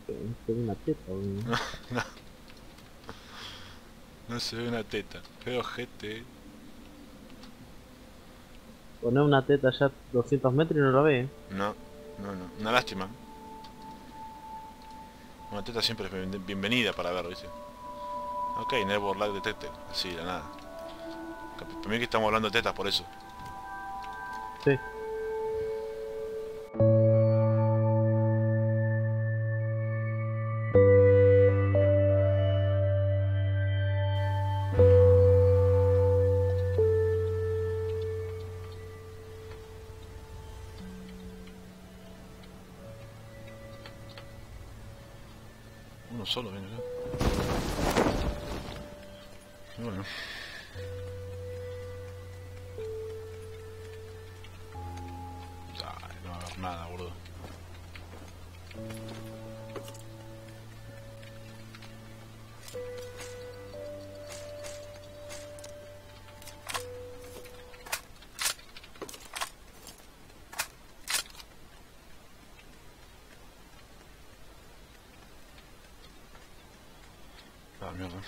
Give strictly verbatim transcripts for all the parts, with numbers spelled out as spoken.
Que se ve una teta, weón. No, no, no se ve una teta. Feo ojete. Poner una teta ya doscientos metros y no la ve. No, no, no. Una lástima. Una teta siempre es bien- bienvenida para ver, ¿viste? Ok, Never Lag Detected. Así, de nada. Para mí que estamos hablando de tetas por eso. Sí. Uno solo viene acá. Y bueno. Ay, no va a haber nada, boludo. Ah, mierda.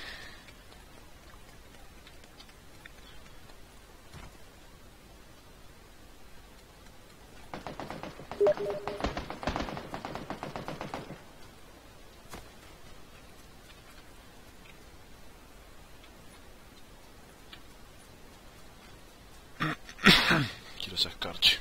Quiero esa escarche.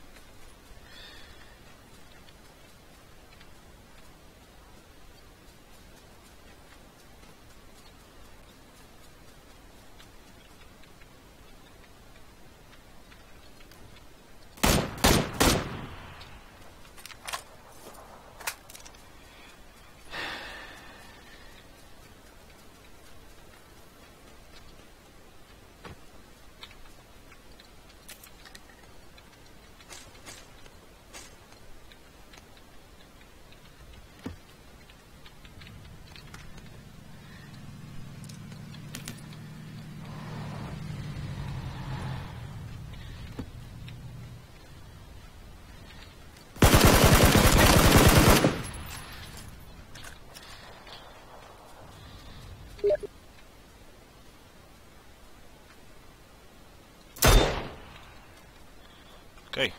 Ok.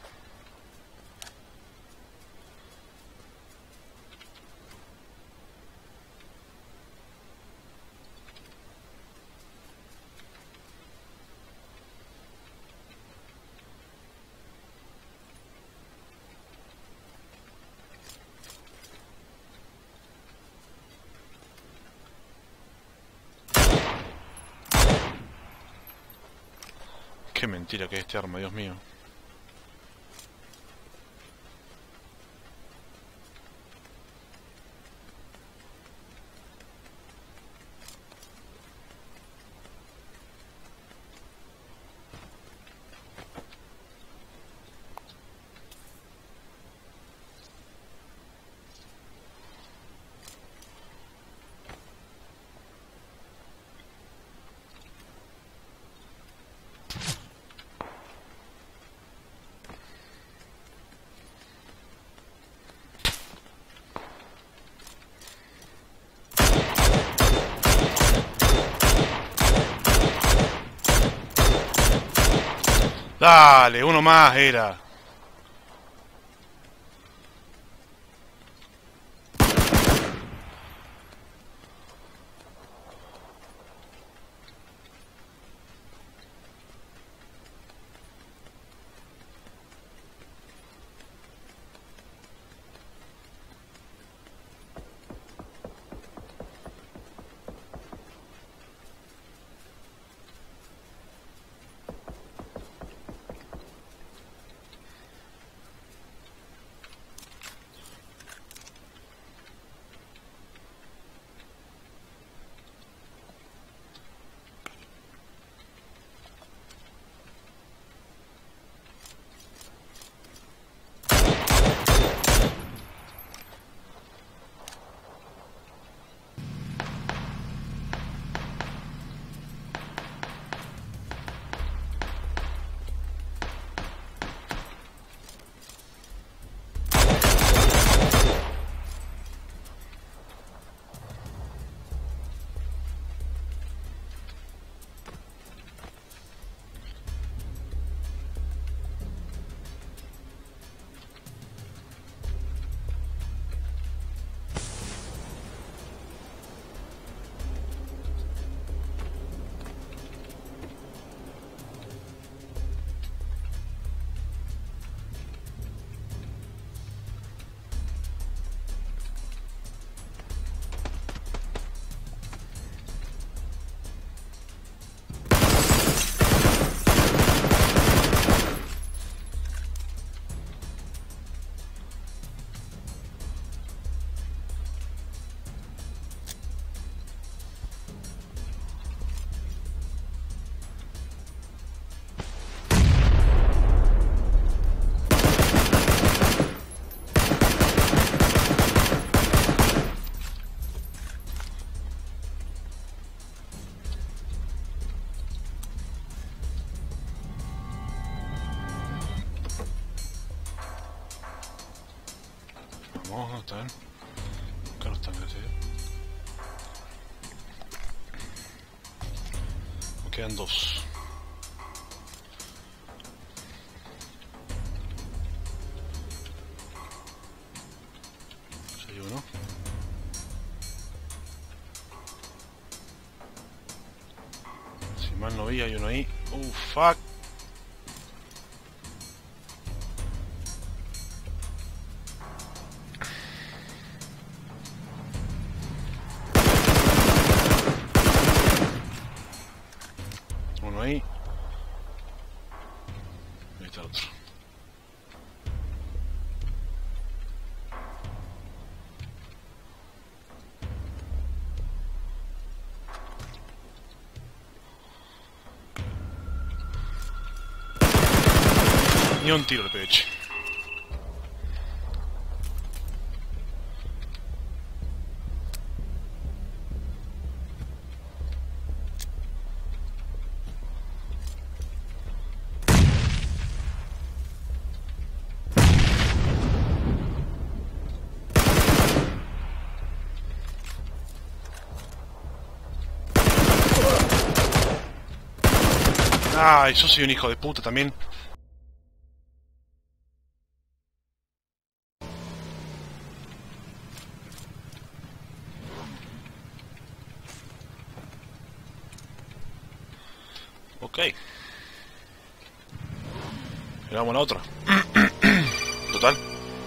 Qué mentira que es este arma, Dios mío. Dale, uno más era. Vamos, ¿dónde están? Acá no están, gracias. Me quedan dos. Ya hay uno. Si mal no vi, hay uno ahí. Uh, fuck. Uno ahí. Ahí está el otro. Ni un tiro le pegué, che. Ay, yo soy un hijo de puta también. Ok. Y vamos a la otra. Total.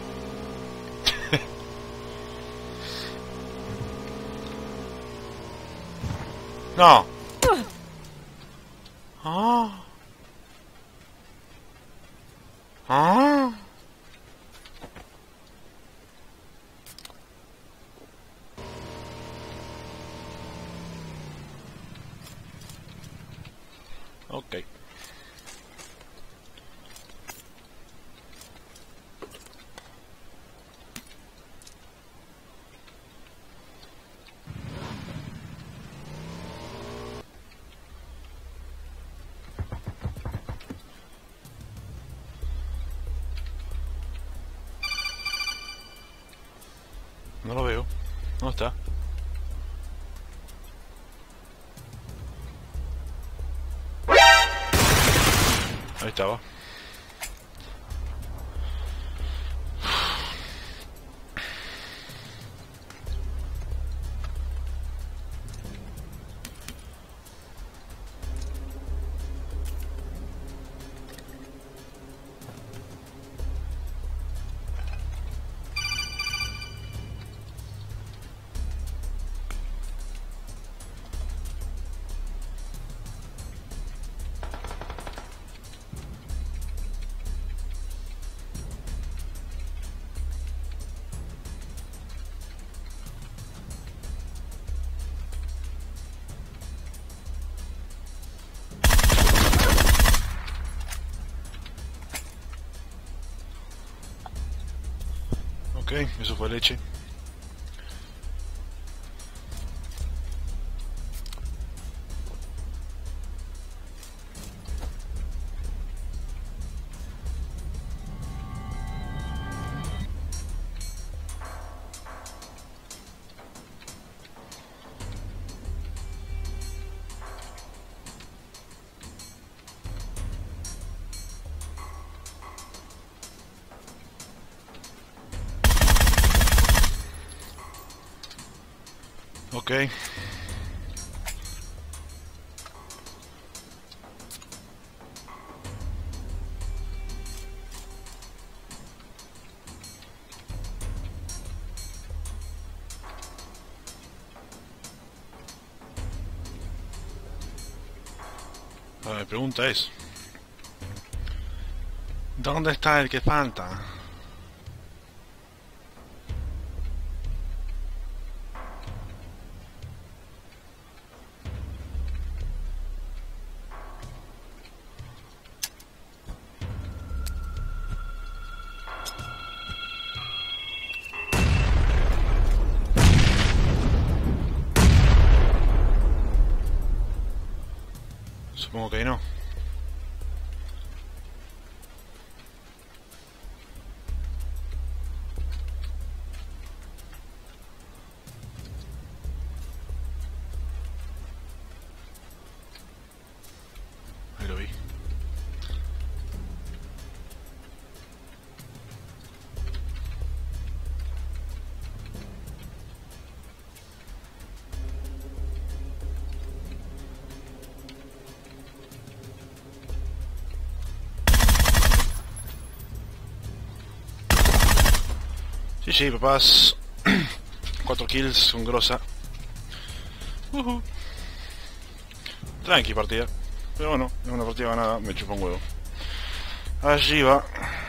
No. Ah. Ah. Ok. No lo veo. ¿Dónde está? Ahí estaba. Ok, eso fue leche. Ok. Ahora, mi pregunta es: ¿dónde está el que falta? Supongo que no. Sí, sí, papás. Cuatro kills, un grosa. Uh -huh. Tranqui partida. Pero bueno, es una partida ganada, me chupa un huevo. Allí va.